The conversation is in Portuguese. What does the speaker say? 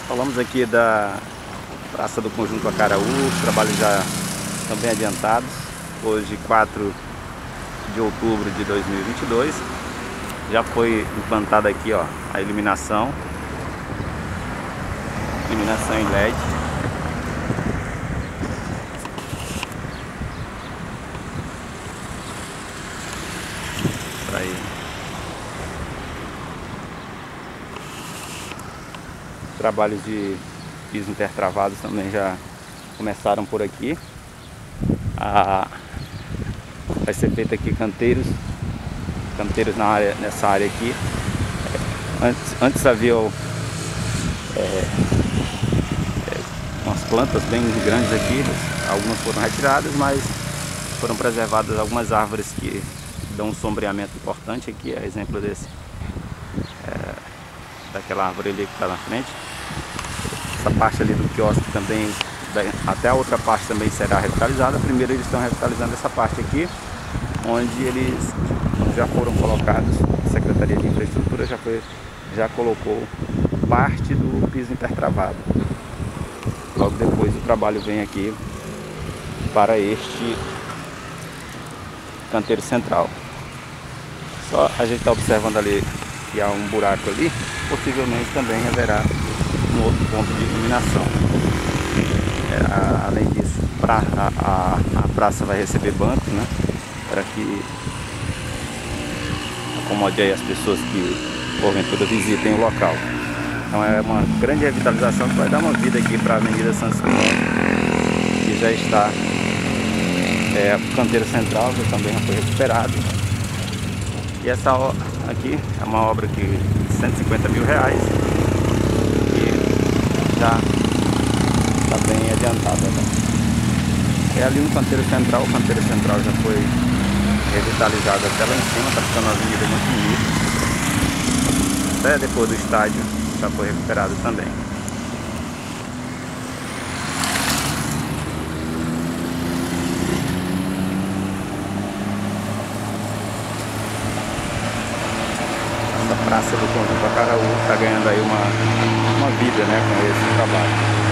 Falamos aqui da Praça do Conjunto Acaraú, os trabalhos já estão bem adiantados. Hoje, 4 de outubro de 2022, já foi implantada aqui, ó, a iluminação em LED. Aí. Trabalhos de piso intertravados também já começaram por aqui. Vai ser feito aqui canteiros nessa área aqui. Antes havia umas plantas bem grandes aqui, algumas foram retiradas, mas foram preservadas algumas árvores que dão um sombreamento importante aqui, é exemplo daquela árvore ali que está na frente. Essa parte ali do quiosque também, até a outra parte também será revitalizada. Primeiro eles estão revitalizando essa parte aqui, onde eles já foram colocados, a Secretaria de Infraestrutura já colocou parte do piso intertravado. Logo depois o trabalho vem aqui para este canteiro central. Só a gente está observando ali que há um buraco ali, possivelmente também haverá um outro ponto de iluminação. Além disso, a praça vai receber bancos, né, para que acomode aí as pessoas que porventura visitem o local. Então é uma grande revitalização que vai dar uma vida aqui para a Avenida São Simão, que já está o canteiro central, que também já foi recuperado. E essa aqui é uma obra de R$150 mil, e já está bem adiantada, né? É ali um canteiro central, o canteiro central já foi revitalizado até lá em cima, está ficando uma avenida muito bonita. Até depois do estádio já foi recuperado também. Essa praça do Conjunto Acaraú está ganhando aí uma vida, né, com esse trabalho.